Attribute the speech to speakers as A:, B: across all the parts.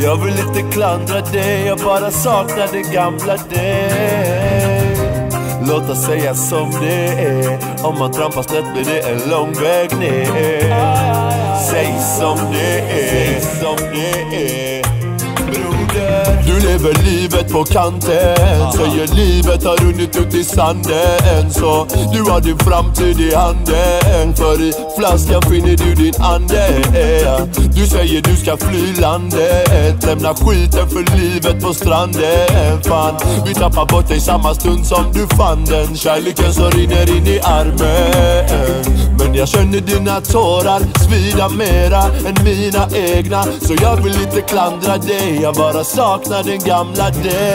A: Jag vill inte klandra dig, jag bara saknar den gamla dig. Låt oss säga som det är. Om man trampar snett blir det en lång väg ner. Säg som det är, som det är. Broder, du lever livet på kanten. Säger livet har runnit ut i sanden. Så du har din framtid i handen. För i flaskan finner du din ande. Du säger du ska fly landet. Lämna skiten för livet på stranden. Fan, vi tappar bort dig samma stund som du fann den. Kärleken som rinner in i armen. Men jag känner dina tårar svida mera än mina egna. Så jag vill inte klandra dig, jag bara saknar den gamla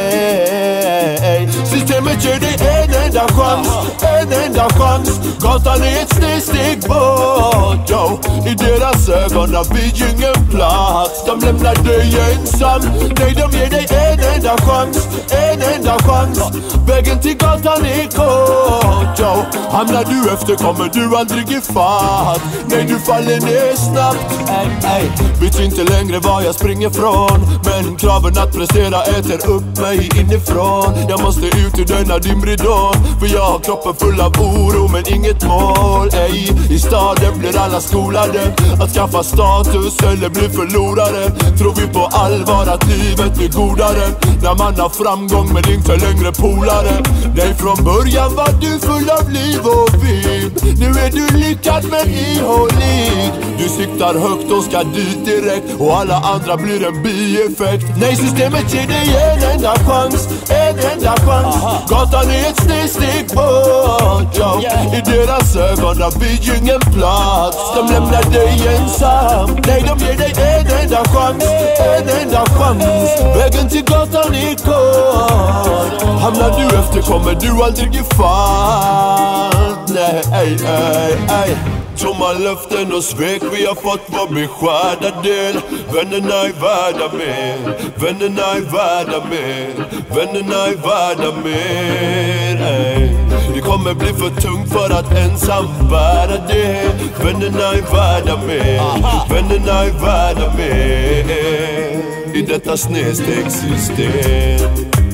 A: dig. Systemet ger dig en enda chans, en enda chans. Gatan är ett steg bort, yo. I deras ögon har vi ingen plats. De lämnar dig ensam, nej de ger dig en enda chans, en enda chans. Vägen till gatan är kort, yo. Hamnar du efter kommer du aldrig i fatt. Nej du faller ner snabbt, ey. Vet inte längre var jag springer från. Men kraven att prestera äter upp mig inifrån. Jag måste ut ur denna dimridån. För jag har kroppen full av oro men inget mål, ey. I staden blir alla skolade att skaffa status eller bli förlorare. Tror vi på allvar att livet blir godare när man har framgång men inte längre polare. Nej, från början var du full av liv och vibb. Nu är du lyckad men ihålig. Du siktar högt och ska dit direkt och alla andra blir en bieffekt. Nej, systemet ger dig en enda chans, en enda chans. Gatan är ett steg bort, yo. I deras ögon har vi ingen plats. De lämnar dig ensam, nej de ger dig en enda chans, en enda chans. Vägen till gatan är kort. Hamnar du efter kommer du aldrig i fatt. Nej, ej, ej, ej. Tomma löften och svek vi har fått vår beskärda del. Vännerna är värda mer, vännerna är värda mer, vännerna är värda mer, ey. Det kommer bli för tungt för att ensam bära det. Vännerna är värda mer, vännerna är värda mer. I detta snedstegssystem.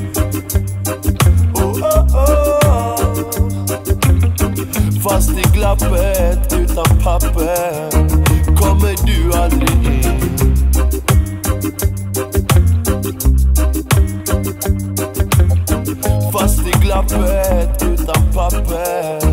A: Fast i glappet utan papper kommer du aldrig in. Fast i glappet utan papper